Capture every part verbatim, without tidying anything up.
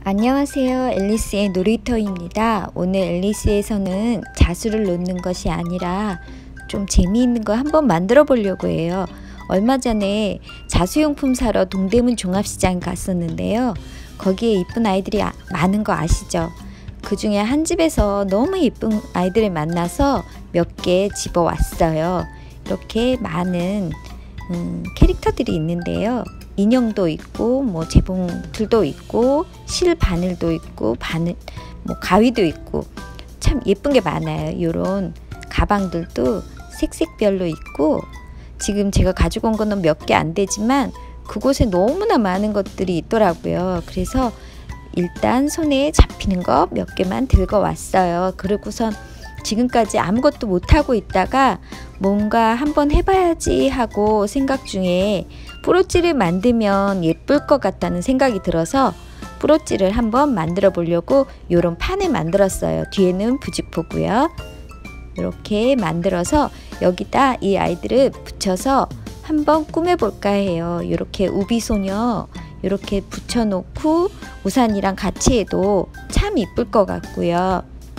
안녕하세요. 앨리스의 놀이터입니다. 오늘 앨리스에서는 자수를 놓는 것이 아니라 좀 재미있는 거 한번 만들어 보려고 해요. 얼마 전에 자수용품 사러 동대문 종합시장 갔었는데요. 거기에 이쁜 아이들이 아, 많은 거 아시죠? 그 중에 한 집에서 너무 이쁜 아이들을 만나서 몇 개 집어왔어요. 이렇게 많은 음, 캐릭터들이 있는데요. 인형도 있고 뭐 재봉틀도 있고 실 바늘도 있고 바늘 뭐 가위도 있고 참 예쁜 게 많아요. 요런 가방들도 색색별로 있고 지금 제가 가지고 온 거는 몇 개 안 되지만 그곳에 너무나 많은 것들이 있더라고요. 그래서 일단 손에 잡히는 거 몇 개만 들고 왔어요. 그러고선 지금까지 아무것도 못하고 있다가 뭔가 한번 해봐야지 하고 생각 중에 뿌로찌를 만들면 예쁠 것 같다는 생각이 들어서 뿌로찌를 한번 만들어 보려고 이런 판을 만들었어요. 뒤에는 부직포고요. 이렇게 만들어서 여기다 이 아이들을 붙여서 한번 꾸며볼까 해요. 이렇게 우비소녀 이렇게 붙여놓고 우산이랑 같이 해도 참 이쁠 것 같고요.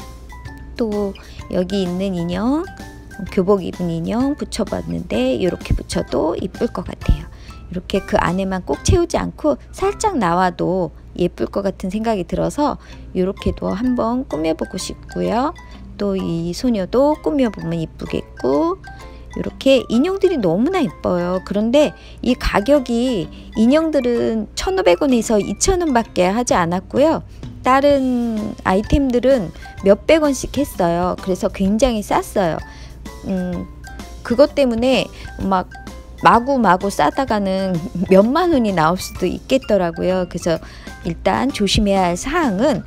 또 여기 있는 인형, 교복 입은 인형 붙여봤는데 이렇게 붙여도 이쁠 것 같아요. 이렇게 그 안에만 꼭 채우지 않고 살짝 나와도 예쁠 것 같은 생각이 들어서 이렇게도 한번 꾸며보고 싶고요. 또 이 소녀도 꾸며보면 이쁘겠고 이렇게 인형들이 너무나 예뻐요. 그런데 이 가격이 인형들은 천오백 원에서 이천 원 밖에 하지 않았고요. 다른 아이템들은 몇백 원씩 했어요. 그래서 굉장히 쌌어요. 음, 그것 때문에 막 마구마구 싸다가는 몇만 원이 나올 수도 있겠더라고요. 그래서 일단 조심해야 할 사항은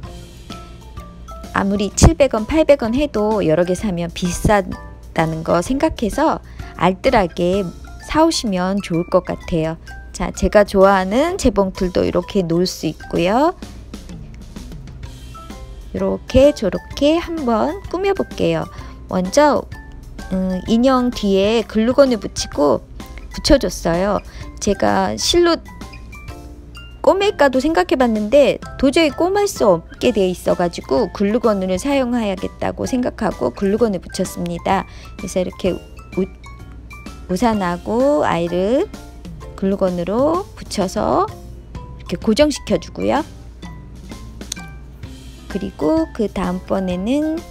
아무리 칠백 원, 팔백 원 해도 여러 개 사면 비싸다는 거 생각해서 알뜰하게 사오시면 좋을 것 같아요. 자, 제가 좋아하는 재봉틀도 이렇게 놓을 수 있고요. 이렇게 저렇게 한번 꾸며 볼게요. 먼저 음, 인형 뒤에 글루건을 붙이고 붙여줬어요. 제가 실로 꼬맬까도 생각해 봤는데 도저히 꼬맬 수 없게 돼 있어 가지고 글루건을 사용해야겠다고 생각하고 글루건을 붙였습니다. 그래서 이렇게 우, 우산하고 아이를 글루건으로 붙여서 이렇게 고정시켜 주고요. 그리고 그 다음번에는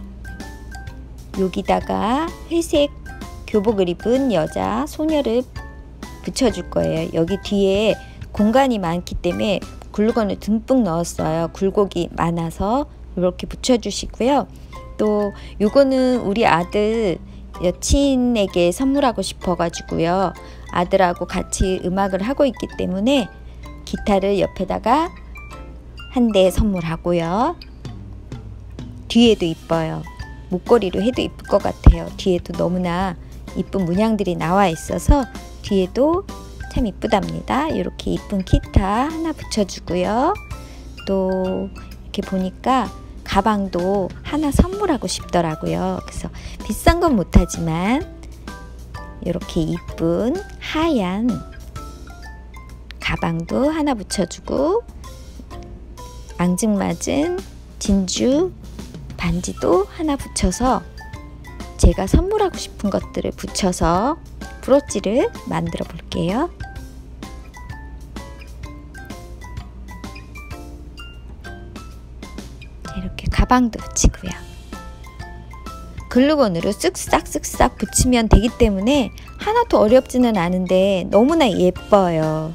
여기다가 회색 교복을 입은 여자 소녀를 붙여줄 거예요. 여기 뒤에 공간이 많기 때문에 글루건을 듬뿍 넣었어요. 굴곡이 많아서 이렇게 붙여주시고요. 또 요거는 우리 아들 여친에게 선물하고 싶어가지고요. 아들하고 같이 음악을 하고 있기 때문에 기타를 옆에다가 한 대 선물하고요. 뒤에도 이뻐요. 목걸이로 해도 이쁠 것 같아요. 뒤에도 너무나 이쁜 문양들이 나와 있어서 뒤에도 참 이쁘답니다. 이렇게 이쁜 기타 하나 붙여주고요. 또 이렇게 보니까 가방도 하나 선물하고 싶더라고요. 그래서 비싼 건 못하지만 이렇게 이쁜 하얀 가방도 하나 붙여주고 앙증맞은 진주 반지도 하나 붙여서 제가 선물하고 싶은 것들을 붙여서 브로치를 만들어 볼게요. 이렇게 가방도 붙이고요. 글루건으로 쓱싹 쓱싹 붙이면 되기 때문에 하나도 어렵지는 않은데 너무나 예뻐요.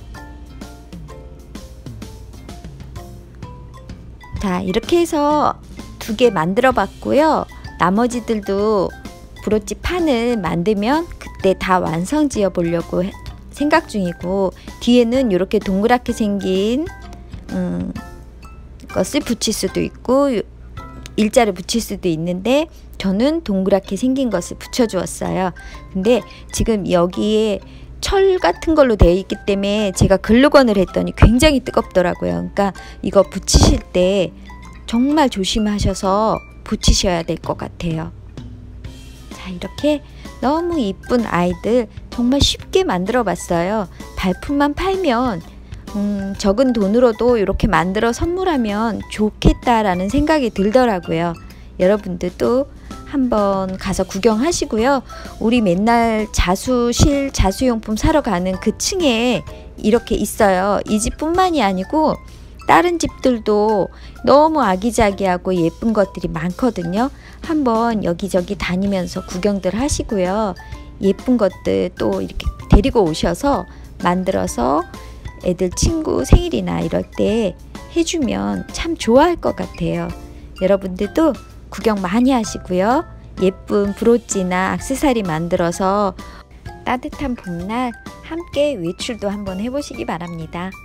자, 이렇게 해서 두 개 만들어 봤고요. 나머지들도 브로치 판을 만들면 그때 다 완성 지어 보려고 생각 중이고 뒤에는 이렇게 동그랗게 생긴 음, 것을 붙일 수도 있고 일자를 붙일 수도 있는데 저는 동그랗게 생긴 것을 붙여 주었어요. 근데 지금 여기에 철 같은 걸로 되어 있기 때문에 제가 글루건을 했더니 굉장히 뜨겁더라고요. 그러니까 이거 붙이실 때 정말 조심하셔서 붙이셔야 될 것 같아요. 자, 이렇게 너무 이쁜 아이들 정말 쉽게 만들어 봤어요. 발품만 팔면 음, 적은 돈으로도 이렇게 만들어 선물하면 좋겠다라는 생각이 들더라고요. 여러분들도 한번 가서 구경하시고요. 우리 맨날 자수실 자수용품 사러 가는 그 층에 이렇게 있어요. 이 집뿐만이 아니고 다른 집들도 너무 아기자기하고 예쁜 것들이 많거든요. 한번 여기저기 다니면서 구경들 하시고요. 예쁜 것들 또 이렇게 데리고 오셔서 만들어서 애들 친구 생일이나 이럴 때 해주면 참 좋아할 것 같아요. 여러분들도 구경 많이 하시고요. 예쁜 브로치나 액세서리 만들어서 따뜻한 봄날 함께 외출도 한번 해보시기 바랍니다.